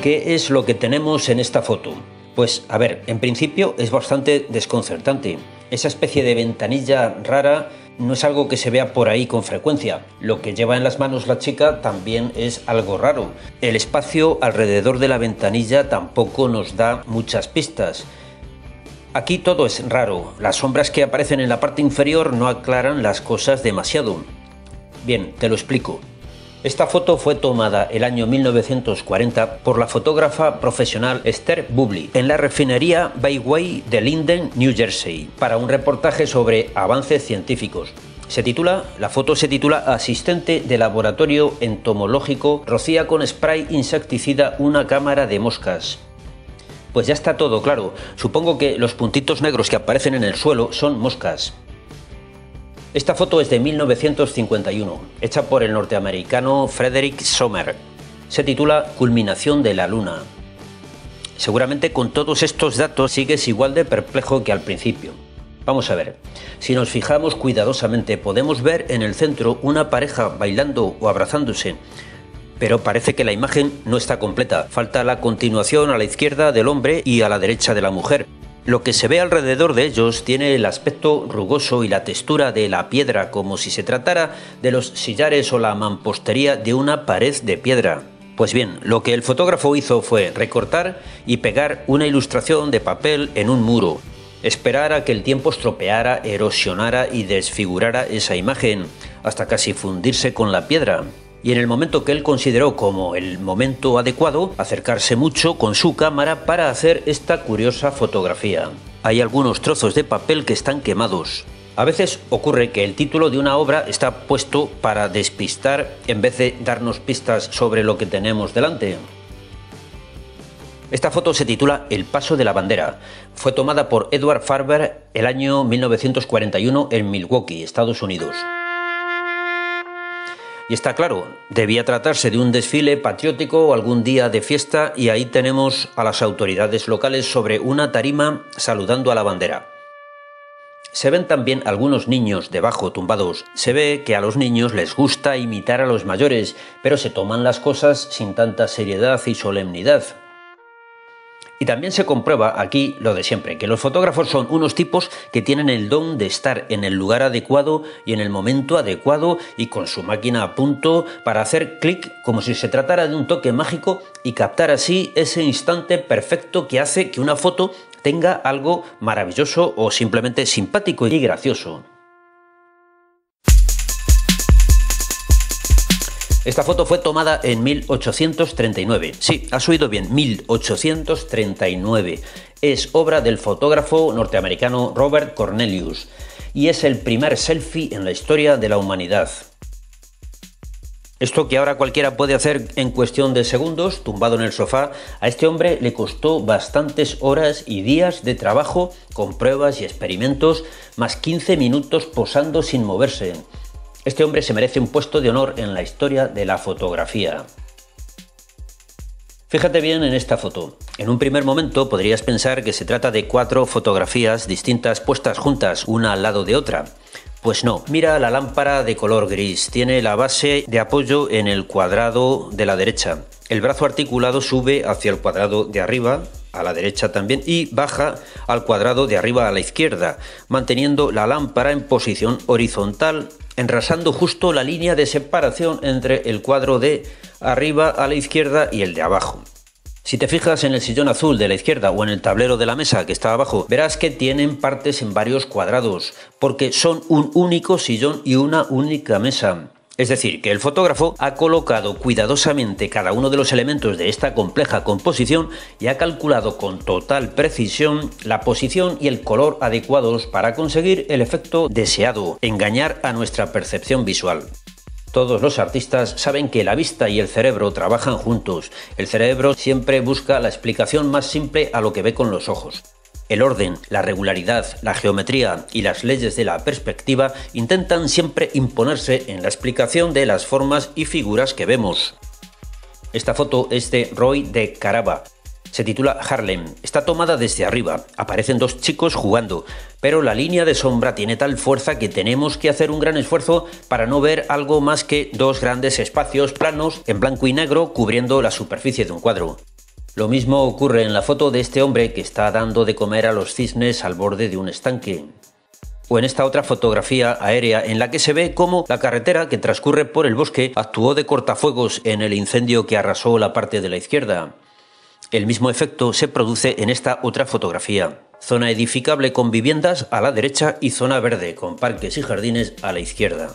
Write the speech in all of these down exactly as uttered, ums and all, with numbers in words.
¿Qué es lo que tenemos en esta foto? Pues a ver, en principio es bastante desconcertante. Esa especie de ventanilla rara no es algo que se vea por ahí con frecuencia. Lo que lleva en las manos la chica también es algo raro. El espacio alrededor de la ventanilla tampoco nos da muchas pistas. Aquí todo es raro. Las sombras que aparecen en la parte inferior no aclaran las cosas demasiado. Bien, te lo explico. Esta foto fue tomada el año mil novecientos cuarenta por la fotógrafa profesional Esther Bublé en la refinería Bayway de Linden, New Jersey, para un reportaje sobre avances científicos. Se titula, la foto se titula Asistente de laboratorio entomológico rocía con spray insecticida una cámara de moscas. Pues ya está todo claro. Supongo que los puntitos negros que aparecen en el suelo son moscas. Esta foto es de mil novecientos cincuenta y uno, hecha por el norteamericano Frederick Sommer. Se titula Culminación de la Luna. Seguramente con todos estos datos sigues igual de perplejo que al principio. Vamos a ver. Si nos fijamos cuidadosamente, podemos ver en el centro una pareja bailando o abrazándose. Pero parece que la imagen no está completa. Falta la continuación a la izquierda del hombre y a la derecha de la mujer. Lo que se ve alrededor de ellos tiene el aspecto rugoso y la textura de la piedra, como si se tratara de los sillares o la mampostería de una pared de piedra. Pues bien, lo que el fotógrafo hizo fue recortar y pegar una ilustración de papel en un muro, esperar a que el tiempo estropeara, erosionara y desfigurara esa imagen, hasta casi fundirse con la piedra. Y en el momento que él consideró como el momento adecuado, acercarse mucho con su cámara para hacer esta curiosa fotografía. Hay algunos trozos de papel que están quemados. A veces ocurre que el título de una obra está puesto para despistar en vez de darnos pistas sobre lo que tenemos delante. Esta foto se titula El paso de la bandera. Fue tomada por Edward Farber el año mil novecientos cuarenta y uno en Milwaukee, Estados Unidos. Y está claro, debía tratarse de un desfile patriótico o algún día de fiesta, y ahí tenemos a las autoridades locales sobre una tarima saludando a la bandera. Se ven también algunos niños debajo tumbados. Se ve que a los niños les gusta imitar a los mayores, pero se toman las cosas sin tanta seriedad y solemnidad. Y también se comprueba aquí lo de siempre, que los fotógrafos son unos tipos que tienen el don de estar en el lugar adecuado y en el momento adecuado y con su máquina a punto para hacer clic como si se tratara de un toque mágico y captar así ese instante perfecto que hace que una foto tenga algo maravilloso o simplemente simpático y gracioso. Esta foto fue tomada en mil ochocientos treinta y nueve. Sí, has oído bien, mil ochocientos treinta y nueve. Es obra del fotógrafo norteamericano Robert Cornelius y es el primer selfie en la historia de la humanidad. Esto que ahora cualquiera puede hacer en cuestión de segundos, tumbado en el sofá, a este hombre le costó bastantes horas y días de trabajo con pruebas y experimentos, más quince minutos posando sin moverse. Este hombre se merece un puesto de honor en la historia de la fotografía. Fíjate bien en esta foto. En un primer momento podrías pensar que se trata de cuatro fotografías distintas puestas juntas, una al lado de otra. Pues no, mira la lámpara de color gris, tiene la base de apoyo en el cuadrado de la derecha. El brazo articulado sube hacia el cuadrado de arriba, a la derecha también, y baja al cuadrado de arriba a la izquierda, manteniendo la lámpara en posición horizontal, enrasando justo la línea de separación entre el cuadro de arriba a la izquierda y el de abajo. Si te fijas en el sillón azul de la izquierda o en el tablero de la mesa que está abajo, verás que tienen partes en varios cuadrados, porque son un único sillón y una única mesa. Es decir, que el fotógrafo ha colocado cuidadosamente cada uno de los elementos de esta compleja composición y ha calculado con total precisión la posición y el color adecuados para conseguir el efecto deseado, engañar a nuestra percepción visual. Todos los artistas saben que la vista y el cerebro trabajan juntos. El cerebro siempre busca la explicación más simple a lo que ve con los ojos. El orden, la regularidad, la geometría y las leyes de la perspectiva intentan siempre imponerse en la explicación de las formas y figuras que vemos. Esta foto es de Roy de Carava. Se titula Harlem. Está tomada desde arriba. Aparecen dos chicos jugando, pero la línea de sombra tiene tal fuerza que tenemos que hacer un gran esfuerzo para no ver algo más que dos grandes espacios planos en blanco y negro cubriendo la superficie de un cuadro. Lo mismo ocurre en la foto de este hombre que está dando de comer a los cisnes al borde de un estanque. O en esta otra fotografía aérea en la que se ve cómo la carretera que transcurre por el bosque actuó de cortafuegos en el incendio que arrasó la parte de la izquierda. El mismo efecto se produce en esta otra fotografía. Zona edificable con viviendas a la derecha y zona verde con parques y jardines a la izquierda.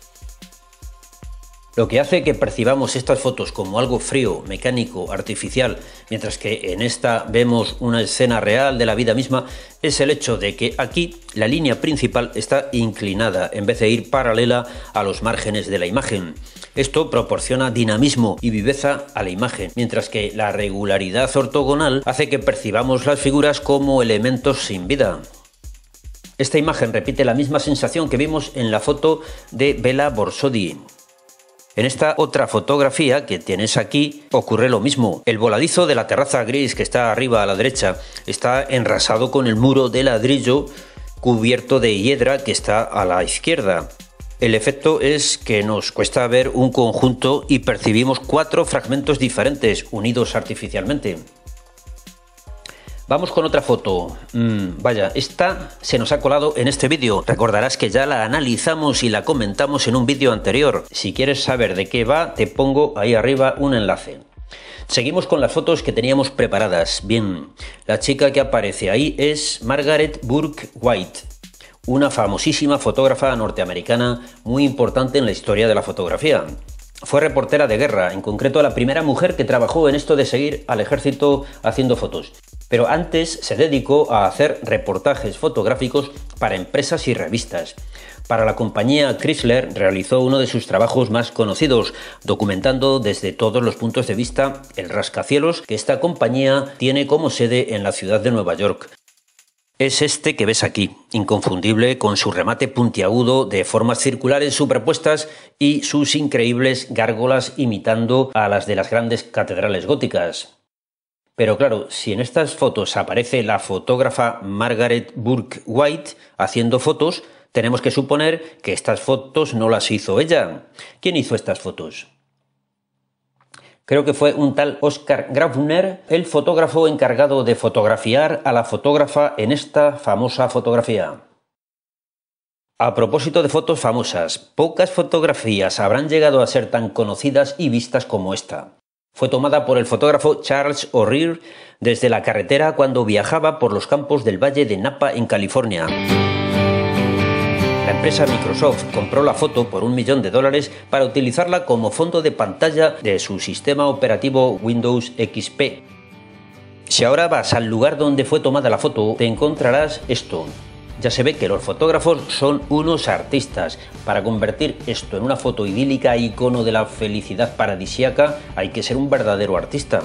Lo que hace que percibamos estas fotos como algo frío, mecánico, artificial, mientras que en esta vemos una escena real de la vida misma, es el hecho de que aquí la línea principal está inclinada en vez de ir paralela a los márgenes de la imagen. Esto proporciona dinamismo y viveza a la imagen, mientras que la regularidad ortogonal hace que percibamos las figuras como elementos sin vida. Esta imagen repite la misma sensación que vimos en la foto de Bela Borsodi. En esta otra fotografía que tienes aquí ocurre lo mismo. El voladizo de la terraza gris que está arriba a la derecha está enrasado con el muro de ladrillo cubierto de hiedra que está a la izquierda. El efecto es que nos cuesta ver un conjunto y percibimos cuatro fragmentos diferentes unidos artificialmente. Vamos con otra foto. Mm, vaya, esta se nos ha colado en este vídeo. Recordarás que ya la analizamos y la comentamos en un vídeo anterior. Si quieres saber de qué va, te pongo ahí arriba un enlace. Seguimos con las fotos que teníamos preparadas. Bien, la chica que aparece ahí es Margaret Bourke White, una famosísima fotógrafa norteamericana muy importante en la historia de la fotografía. Fue reportera de guerra, en concreto la primera mujer que trabajó en esto de seguir al ejército haciendo fotos. Pero antes se dedicó a hacer reportajes fotográficos para empresas y revistas. Para la compañía Chrysler realizó uno de sus trabajos más conocidos, documentando desde todos los puntos de vista el rascacielos que esta compañía tiene como sede en la ciudad de Nueva York. Es este que ves aquí, inconfundible con su remate puntiagudo de formas circulares superpuestas y sus increíbles gárgolas imitando a las de las grandes catedrales góticas. Pero claro, si en estas fotos aparece la fotógrafa Margaret Bourke White haciendo fotos, tenemos que suponer que estas fotos no las hizo ella. ¿Quién hizo estas fotos? Creo que fue un tal Oscar Grauner, el fotógrafo encargado de fotografiar a la fotógrafa en esta famosa fotografía. A propósito de fotos famosas, pocas fotografías habrán llegado a ser tan conocidas y vistas como esta. Fue tomada por el fotógrafo Charles O'Rear desde la carretera cuando viajaba por los campos del Valle de Napa en California. La empresa Microsoft compró la foto por un millón de dólares para utilizarla como fondo de pantalla de su sistema operativo Windows X P. Si ahora vas al lugar donde fue tomada la foto, te encontrarás esto. Ya se ve que los fotógrafos son unos artistas. Para convertir esto en una foto idílica, icono de la felicidad paradisíaca, hay que ser un verdadero artista.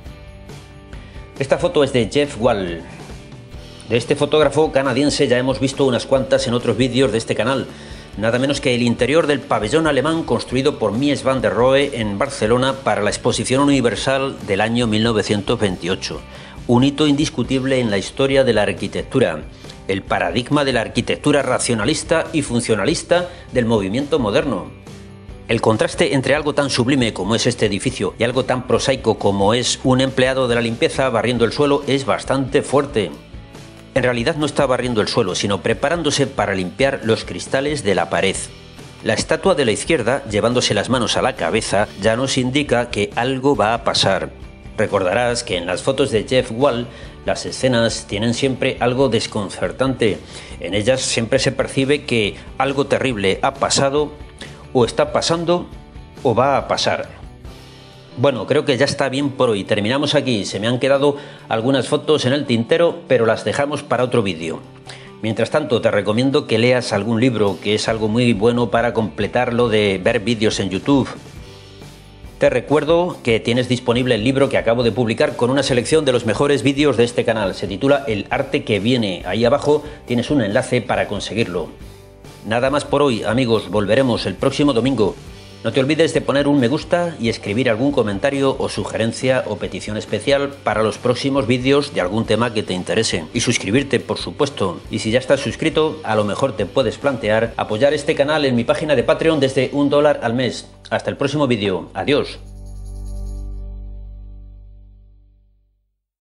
Esta foto es de Jeff Wall. De este fotógrafo canadiense ya hemos visto unas cuantas en otros vídeos de este canal. Nada menos que el interior del pabellón alemán construido por Mies van der Rohe en Barcelona para la Exposición Universal del año mil novecientos veintiocho. Un hito indiscutible en la historia de la arquitectura. El paradigma de la arquitectura racionalista y funcionalista del movimiento moderno. El contraste entre algo tan sublime como es este edificio y algo tan prosaico como es un empleado de la limpieza barriendo el suelo es bastante fuerte. En realidad no está barriendo el suelo, sino preparándose para limpiar los cristales de la pared. La estatua de la izquierda, llevándose las manos a la cabeza, ya nos indica que algo va a pasar. Recordarás que en las fotos de Jeff Wall las escenas tienen siempre algo desconcertante. En ellas siempre se percibe que algo terrible ha pasado, o está pasando, o va a pasar. Bueno, creo que ya está bien por hoy. Terminamos aquí. Se me han quedado algunas fotos en el tintero, pero las dejamos para otro vídeo. Mientras tanto, te recomiendo que leas algún libro, que es algo muy bueno para completar lo de ver vídeos en YouTube. Te recuerdo que tienes disponible el libro que acabo de publicar con una selección de los mejores vídeos de este canal. Se titula El arte que viene. Ahí abajo tienes un enlace para conseguirlo. Nada más por hoy, amigos. Volveremos el próximo domingo. No te olvides de poner un me gusta y escribir algún comentario o sugerencia o petición especial para los próximos vídeos de algún tema que te interese. Y suscribirte, por supuesto. Y si ya estás suscrito, a lo mejor te puedes plantear apoyar este canal en mi página de Patreon desde un dólar al mes. Hasta el próximo vídeo. Adiós.